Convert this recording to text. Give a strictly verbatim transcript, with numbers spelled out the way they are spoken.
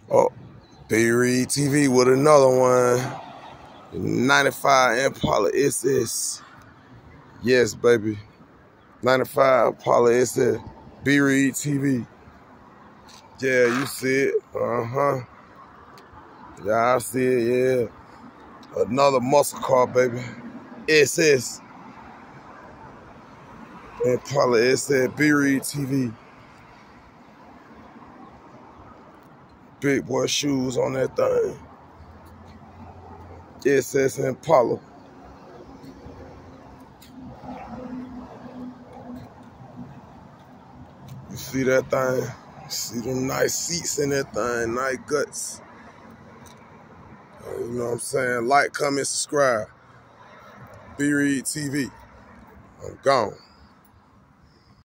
Oh, B Reedtv with another one. ninety-five Impala S S. Yes, baby. ninety-five Impala S S. B Reedtv. Yeah, you see it. Uh-huh. Yeah, I see it, yeah. Another muscle car, baby. S S. Impala S S. B Reedtv. Big boy shoes on that thing. S S Impala. You see that thing? See them nice seats in that thing, nice guts. You know what I'm saying? Like, comment, subscribe. B Reedtv. I'm gone.